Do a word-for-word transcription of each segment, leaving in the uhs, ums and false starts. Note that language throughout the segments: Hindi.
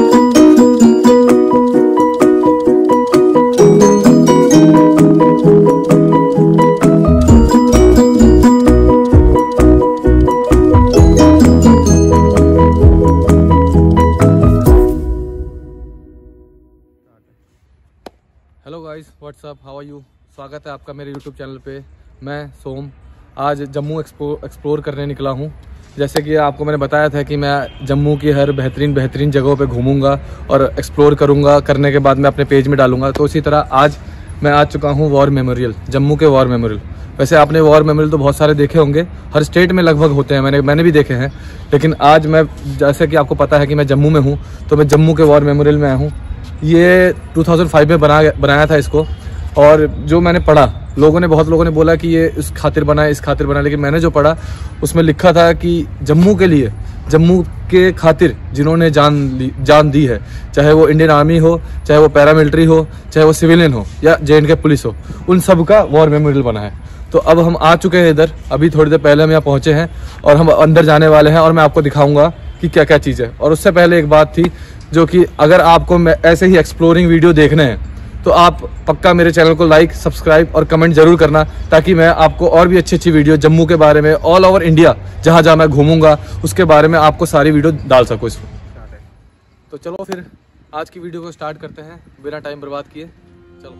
Hello guys, what's up, how are you. स्वागत है आपका मेरे यूट्यूब चैनल पे। मैं सोम आज जम्मू एक्सप्लोर एक्सप्लोर करने निकला हूँ। जैसे कि आपको मैंने बताया था कि मैं जम्मू की हर बेहतरीन बेहतरीन जगहों पे घूमूंगा और एक्सप्लोर करूँगा। करने के बाद मैं अपने पेज में डालूंगा। तो इसी तरह आज मैं आ चुका हूँ वॉर मेमोरियल, जम्मू के वॉर मेमोरियल। वैसे आपने वॉर मेमोरियल तो बहुत सारे देखे होंगे, हर स्टेट में लगभग होते हैं, मैंने मैंने भी देखे हैं। लेकिन आज मैं, जैसे कि आपको पता है कि मैं जम्मू में हूँ, तो मैं जम्मू के वॉर मेमोरियल में आया हूँ। ये दो हज़ार पाँच में बना बनाया था इसको। और जो मैंने पढ़ा, लोगों ने बहुत लोगों ने बोला कि ये इस खातिर बना है, इस खातिर बना है, लेकिन मैंने जो पढ़ा उसमें लिखा था कि जम्मू के लिए, जम्मू के खातिर जिन्होंने जान ली जान दी है, चाहे वो इंडियन आर्मी हो, चाहे वो पैरामिलिट्री हो, चाहे वो सिविलियन हो या जे एंड के पुलिस हो, उन सब का वॉर मेमोरियल बना है। तो अब हम आ चुके हैं इधर, अभी थोड़ी देर पहले हम यहाँ पहुँचे हैं और हम अंदर जाने वाले हैं और मैं आपको दिखाऊँगा कि क्या क्या चीज़ है। और उससे पहले एक बात थी, जो कि अगर आपको ऐसे ही एक्सप्लोरिंग वीडियो देखने हैं तो आप पक्का मेरे चैनल को लाइक, सब्सक्राइब और कमेंट जरूर करना, ताकि मैं आपको और भी अच्छी अच्छी वीडियो जम्मू के बारे में, ऑल ओवर इंडिया जहाँ जहाँ मैं घूमूंगा उसके बारे में आपको सारी वीडियो डाल सकूँ इसमें। तो चलो फिर आज की वीडियो को स्टार्ट करते हैं बिना टाइम बर्बाद किए। चलो।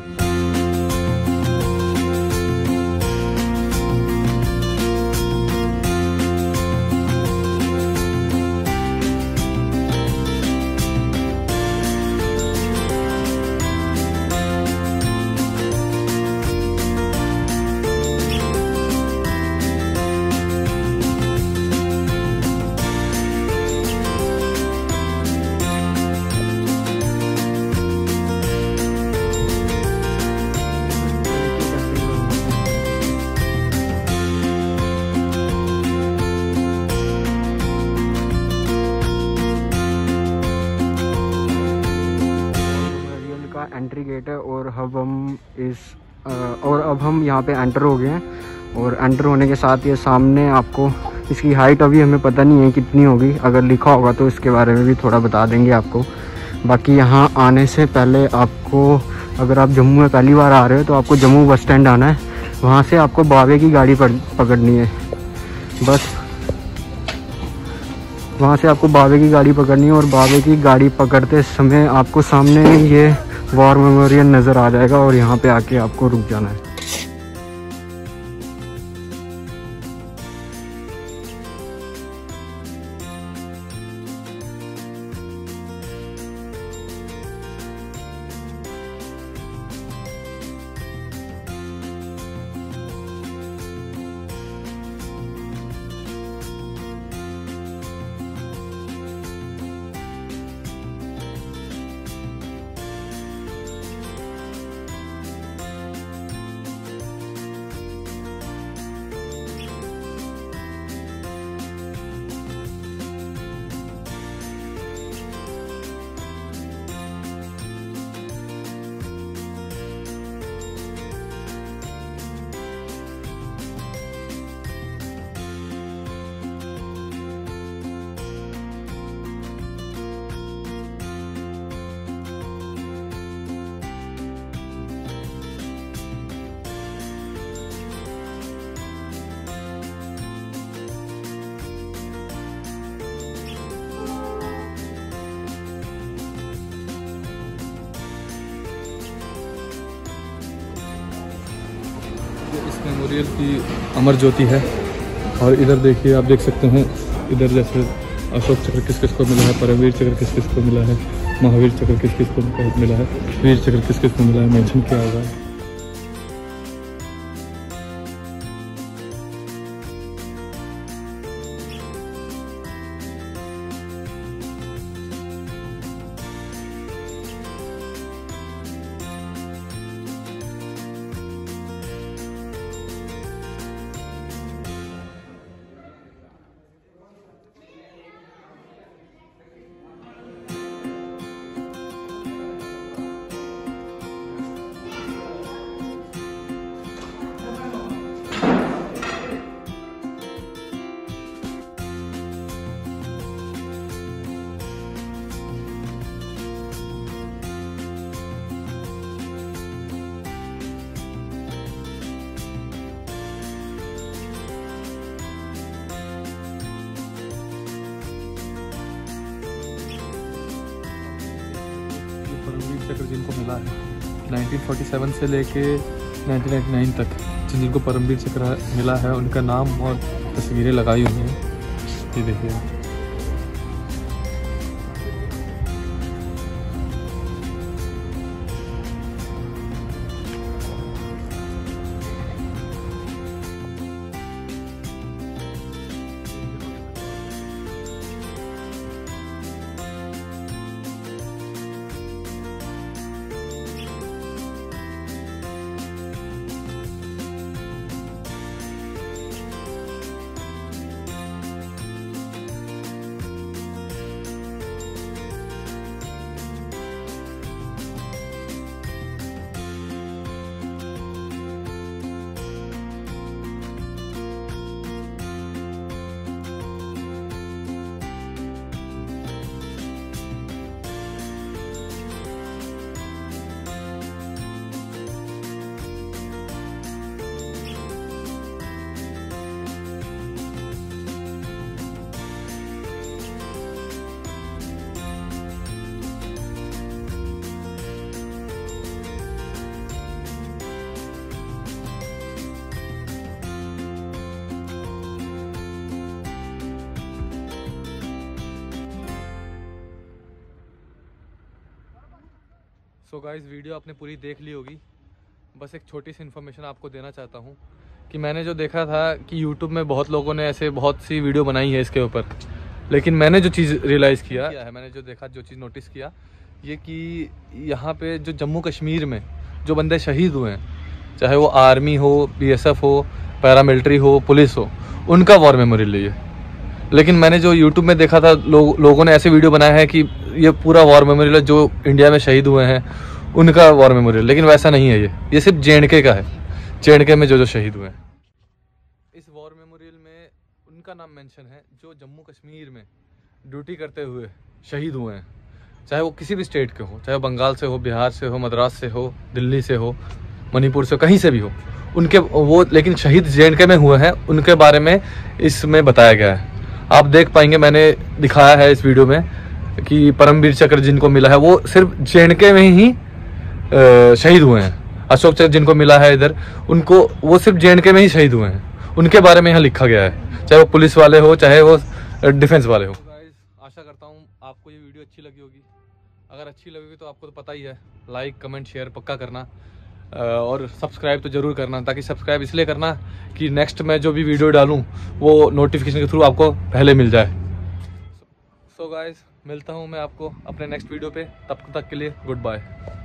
एंट्री गेट है और अब हम इस आ, और अब हम यहाँ पे एंटर हो गए हैं। और एंटर होने के साथ ये सामने आपको इसकी हाइट अभी हमें पता नहीं है कितनी होगी, अगर लिखा होगा तो इसके बारे में भी थोड़ा बता देंगे आपको। बाकी यहाँ आने से पहले आपको, अगर आप जम्मू में पहली बार आ रहे हो तो आपको जम्मू बस स्टैंड आना है। वहाँ से आपको बावे की गाड़ी पकड़नी है, बस वहाँ से आपको बावे की गाड़ी पकड़नी है। और बावे की गाड़ी पकड़ते समय आपको सामने ये वॉर मेमोरियल नज़र आ जाएगा और यहाँ पे आके आपको रुक जाना है। इस मेमोरियल की अमर ज्योति है। और इधर देखिए, आप देख सकते हैं, इधर जैसे अशोक चक्र किस किस को मिला है, परमवीर चक्र किस किस को मिला है, महावीर चक्र किस किस को मिला है, वीर चक्र किस किस को मिला है, मेंशन किया हुआ है। परमवीर चक्र जिनको मिला है नाइनटीन फोर्टी सेवन से लेके नाइनटीन नाइंटी नाइन तक, जिन जिनको परमवीर चक्र मिला है उनका नाम और तस्वीरें लगाई हुई हैं। ये देखिए। सो गाइस, वीडियो आपने पूरी देख ली होगी। बस एक छोटी सी इन्फॉर्मेशन आपको देना चाहता हूँ कि मैंने जो देखा था कि यूट्यूब में बहुत लोगों ने ऐसे बहुत सी वीडियो बनाई है इसके ऊपर, लेकिन मैंने जो चीज़ रियलाइज़ किया है, मैंने जो देखा, जो चीज़ नोटिस किया, ये कि यहाँ पे जो जम्मू कश्मीर में जो बंदे शहीद हुए हैं, चाहे वो आर्मी हो, बीएसएफ हो, पैरामिलिट्री हो, पुलिस हो, उनका वॉर मेमोरियल है। लेकिन मैंने जो यूट्यूब में देखा था, लो, लोगों ने ऐसे वीडियो बनाया है कि ये पूरा वॉर मेमोरियल है, जो इंडिया में शहीद हुए हैं उनका वॉर मेमोरियल, लेकिन वैसा नहीं है। ये ये सिर्फ जे एंड के का है, जे एंड के में जो जो शहीद हुए हैं। इस वॉर मेमोरियल में उनका नाम मेंशन है जो जम्मू कश्मीर में ड्यूटी करते हुए शहीद हुए हैं, चाहे वो किसी भी स्टेट के हो, चाहे वो बंगाल से हो, बिहार से हो, मद्रास से हो, दिल्ली से हो, मणिपुर से, कहीं से भी हो, उनके वो, लेकिन शहीद जे एंड के में हुए हैं, उनके बारे में इसमें बताया गया है। आप देख पाएंगे, मैंने दिखाया है इस वीडियो में कि परमवीर चक्र जिनको मिला है वो सिर्फ जे एंड के में ही शहीद हुए हैं। अशोक चक्र जिनको मिला है इधर, उनको वो सिर्फ जे एंड के में ही शहीद हुए हैं, उनके बारे में यहाँ लिखा गया है, चाहे वो पुलिस वाले हो, चाहे वो डिफेंस वाले हो। आशा करता हूँ आपको ये वीडियो अच्छी लगी होगी। अगर अच्छी लगेगी तो आपको तो पता ही है, लाइक कमेंट शेयर पक्का करना, और सब्सक्राइब तो ज़रूर करना। ताकि सब्सक्राइब इसलिए करना कि नेक्स्ट मैं जो भी वीडियो डालूँ वो नोटिफिकेशन के थ्रू आपको पहले मिल जाए। सो गाइस, मिलता हूँ मैं आपको अपने नेक्स्ट वीडियो पे, तब तक के लिए गुड बाय।